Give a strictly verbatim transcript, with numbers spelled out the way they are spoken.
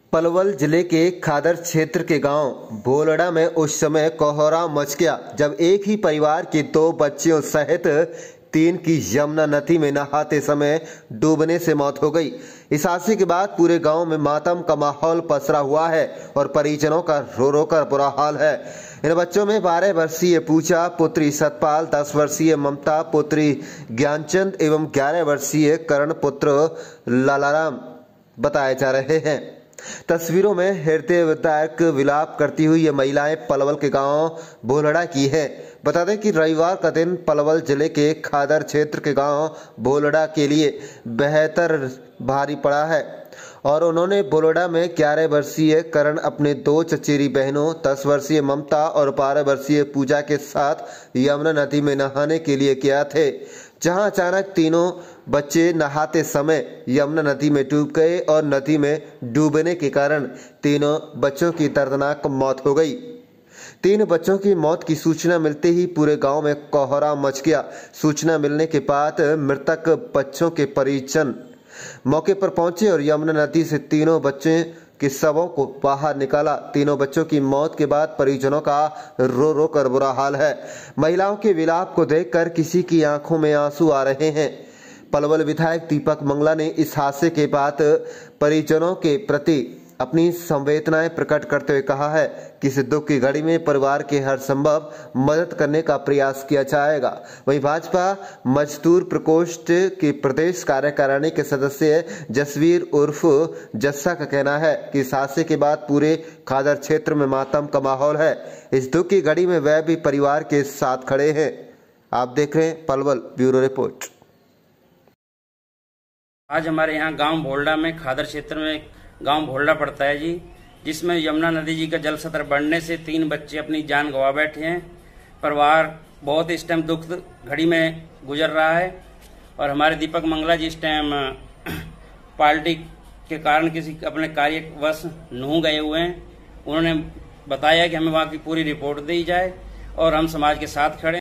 पलवल जिले के खादर क्षेत्र के गांव भोलड़ा में उस समय कोहराम मच गया जब एक ही परिवार के दो बच्चियों सहित तीन की यमुना नदी में नहाते समय डूबने से मौत हो गई। इस हादसे के बाद पूरे गांव में मातम का माहौल पसरा हुआ है और परिजनों का रो रो कर बुरा हाल है। इन बच्चों में बारह वर्षीय पूजा पुत्री सतपाल, दस वर्षीय ममता पुत्री ज्ञानचंद एवं ग्यारह वर्षीय करण पुत्र लालाराम बताए जा रहे हैं। तस्वीरों में हृदय विदारक विलाप करती हुई ये महिलाएं पलवल के गांव भोलड़ा की हैं। बता दें कि रविवार का दिन पलवल जिले के खादर क्षेत्र के गांव भोलड़ा के लिए बेहतर भारी पड़ा है और उन्होंने भोलड़ा में ग्यारह वर्षीय करण अपने दो चचेरी बहनों दस वर्षीय ममता और बारह वर्षीय पूजा के साथ यमुना नदी में नहाने के लिए गया थे, जहां अचानक तीनों बच्चे नहाते समय यमुना नदी में डूब गए और नदी में डूबने के कारण तीनों बच्चों की दर्दनाक मौत हो गई। तीन बच्चों की मौत की सूचना मिलते ही पूरे गांव में कोहराम मच गया। सूचना मिलने के बाद मृतक बच्चों के परिजन मौके पर पहुंचे और यमुना नदी से तीनों बच्चे के शवों को बाहर निकाला। तीनों बच्चों की मौत के बाद परिजनों का रो रो कर बुरा हाल है। महिलाओं के विलाप को देखकर किसी की आंखों में आंसू आ रहे हैं। पलवल विधायक दीपक मंगला ने इस हादसे के बाद परिजनों के प्रति अपनी संवेदनाएं प्रकट करते हुए कहा है कि इस दुख की घड़ी में परिवार के हर संभव मदद करने का प्रयास किया जाएगा। वहीं भाजपा मजदूर प्रकोष्ठ के प्रदेश कार्यकारिणी के सदस्य जसवीर उर्फ जस्सा का कहना है कि इस हादसे के बाद पूरे खादर क्षेत्र में मातम का माहौल है। इस दुख की घड़ी में वह भी परिवार के साथ खड़े हैं। आप देख रहे हैं पलवल ब्यूरो रिपोर्ट। आज हमारे यहाँ गांव भोलड़ा में खादर क्षेत्र में गांव भोलड़ा पड़ता है जी, जिसमें यमुना नदी जी का जल स्तर बढ़ने से तीन बच्चे अपनी जान गंवा बैठे हैं। परिवार बहुत इस टाइम दुख घड़ी में गुजर रहा है और हमारे दीपक मंगला जी इस टाइम पार्टी के कारण किसी अपने कार्यवश नूह गए हुए हैं। उन्होंने बताया कि हमें वहाँ की पूरी रिपोर्ट दी जाए और हम समाज के साथ खड़े।